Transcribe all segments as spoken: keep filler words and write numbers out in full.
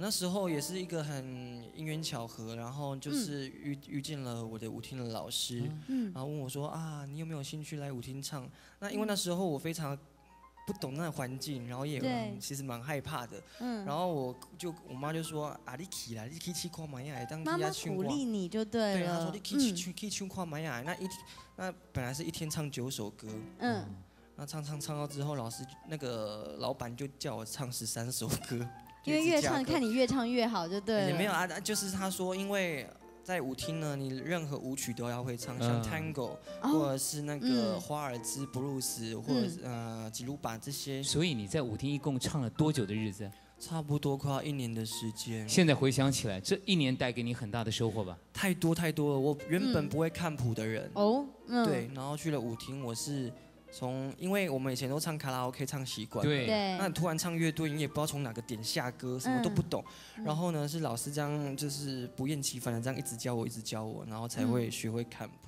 那时候也是一个很因缘巧合，然后就是遇、嗯、遇见了我的舞厅的老师，嗯，然后问我说啊，你有没有兴趣来舞厅唱？那因为那时候我非常不懂那个环境，然后也、嗯、其实蛮害怕的，嗯，然后我就我妈就说啊，你去啦，你去去看买呀，当妈妈鼓励你就对了， 对，她说你去去去去去看买呀，那一那本来是一天唱九首歌，嗯，那唱唱唱到之后，老师那个老板就叫我唱十三首歌。 因为越唱看你越唱越好，就对了。 也没有啊，就是他说，因为在舞厅呢，你任何舞曲都要会唱，像 Tango、嗯、或者是那个华尔兹布鲁斯，或者是、嗯、呃吉鲁巴这些。 所以你在舞厅一共唱了多久的日子？ 差不多快要一年的时间。 现在回想起来，这一年带给你很大的收获吧？ 太多太多了，我原本不会看谱的人，哦、嗯，对，然后去了舞厅，我是。从，因为我们以前都唱卡拉 OK 唱习惯， 对， 那你突然唱乐队，你也不知道从哪个点下歌，什么都不懂。嗯、然后呢，是老师这样，就是不厌其烦的这样一直教我，一直教我，然后才会学会看谱。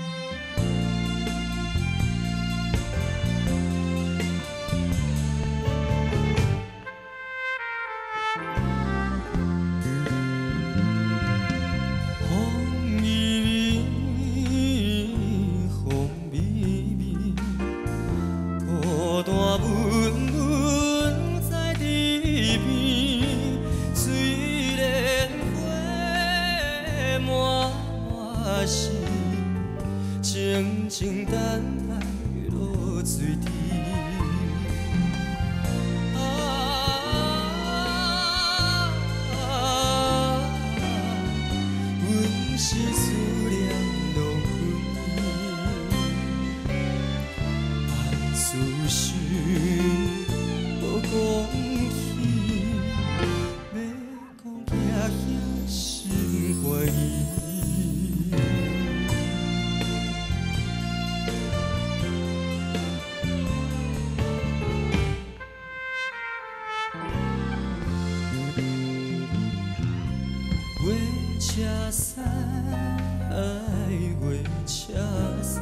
静静等待落水滴，啊，阮是思念落远，暗自想无讲起，要讲遐遐心怀疑。车驶，月车驶，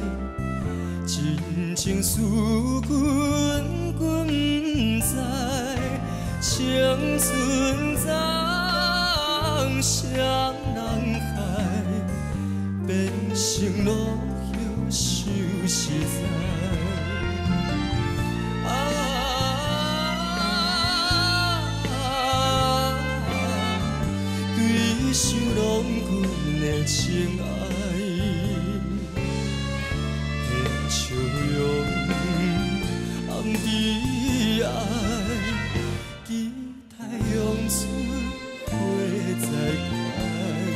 真情思阮阮不知，青春怎双人海，变成落叶想实在。想拢阮的情爱，天笑容暗滴爱，期待涌出花再开。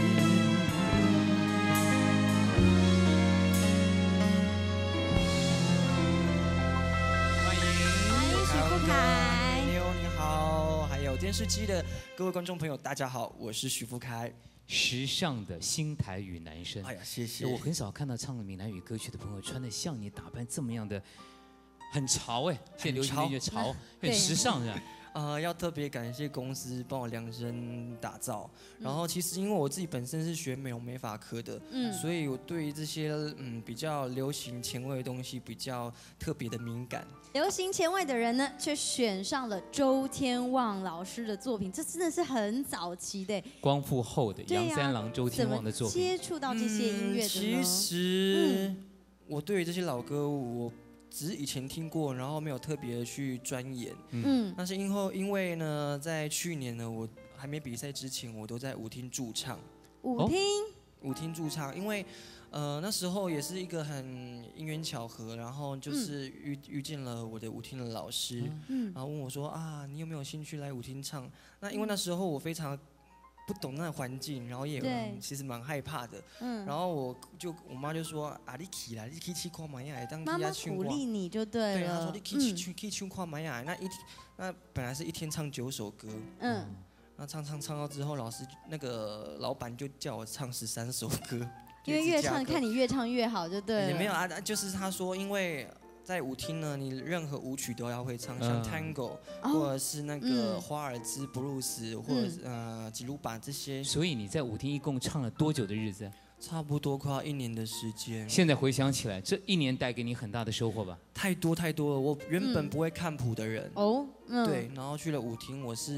欢迎许富凯， 你好，你好，还有电视机的各位观众朋友，大家好，我是许富凯。 时尚的新台语男生， 哎呀，谢谢！ 我很少看到唱闽南语歌曲的朋友穿的像你打扮这么样的，很潮哎，现在流行音乐潮，很时尚是吧？ 呃，要特别感谢公司帮我量身打造。然后其实因为我自己本身是学美容美发科的，嗯，所以我对于这些嗯比较流行前卫的东西比较特别的敏感。 流行前卫的人呢，却选上了周天旺老师的作品，这真的是很早期的。 光复后的杨三郎、周天旺的作品。 接触到这些音乐的呢？ 其实、嗯、我对于这些老歌我。只是以前听过，然后没有特别去钻研。嗯，但是因后因为呢，在去年呢，我还没比赛之前，我都在舞厅驻唱。 舞厅？ 舞厅驻唱，因为呃那时候也是一个很因缘巧合，然后就是遇、嗯、遇见了我的舞厅的老师，嗯，然后问我说啊，你有没有兴趣来舞厅唱？那因为那时候我非常。不懂那个环境，然后也、嗯、其实蛮害怕的。嗯，然后我就我妈就说啊，你去啦，你去去看买呀，当妈妈鼓励你就对了。 对，她说你去去去去看买呀，那一那本来是一天唱九首歌。嗯，那唱唱唱到之后，老师那个老板就叫我唱十三首歌。 因为越唱看你越唱越好，就对了。 也没有啊，就是他说因为。在舞厅呢，你任何舞曲都要会唱，像 Tango、嗯、或者是那个华尔兹布鲁斯，或者是、嗯、呃吉鲁巴这些。 所以你在舞厅一共唱了多久的日子？ 差不多快要一年的时间。 现在回想起来，这一年带给你很大的收获吧？ 太多太多了，我原本不会看谱的人，哦，嗯、对，然后去了舞厅，我是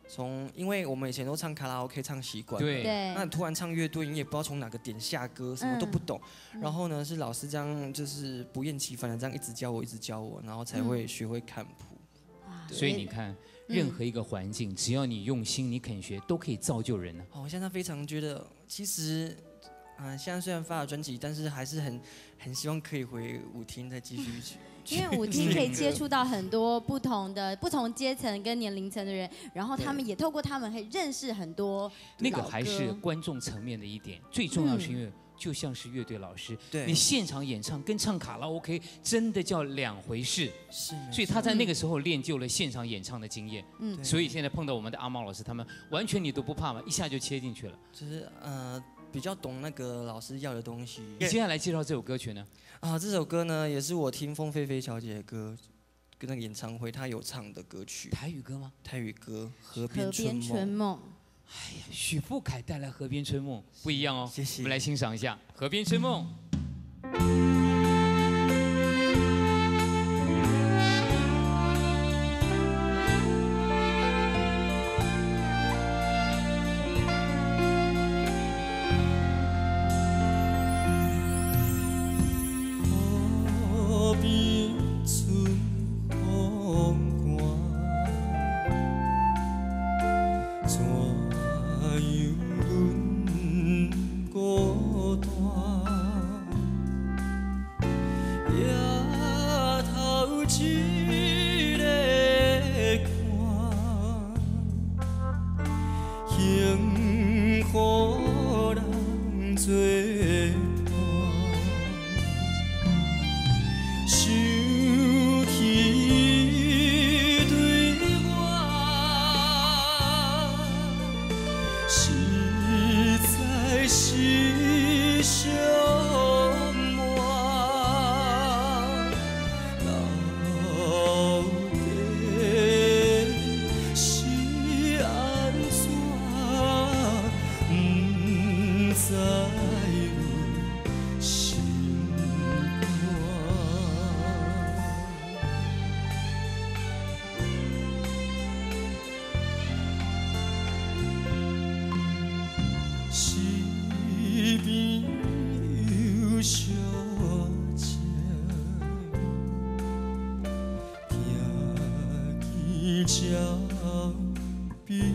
从因为我们以前都唱卡拉 OK 唱习惯， 对， 那你突然唱乐队，你也不知道从哪个点下歌，什么都不懂。嗯、然后呢，是老师这样就是不厌其烦的这样一直教我，一直教我，然后才会学会看谱。 嗯、所以你看，任何一个环境，只要你用心，你肯学，都可以造就人呢、 啊。我现在非常觉得，其实。嗯、呃，现在虽然发了专辑，但是还是很很希望可以回舞厅再继续去。 因为舞厅可以接触到很多不同的不同阶层跟年龄层的人，然后他们也透过他们可以认识很多。 那个还是观众层面的一点，最重要是因为就像是乐队老师，你现场演唱跟唱卡拉 OK 真的叫两回事。 是， 所以他在那个时候练就了现场演唱的经验。嗯，所以现在碰到我们的阿猫老师，他们完全你都不怕嘛，一下就切进去了。 就是呃。比较懂那个老师要的东西。 你接下来介绍这首歌曲呢？ 啊，这首歌呢也是我听凤飞飞小姐的歌，跟那个演唱会她有唱的歌曲。 台语歌吗？ 台语歌《河边春梦》。 哎呀，许富凯带来《河边春梦》不一样哦。 谢谢。 我们来欣赏一下《河边春梦》。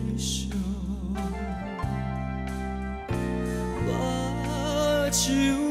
手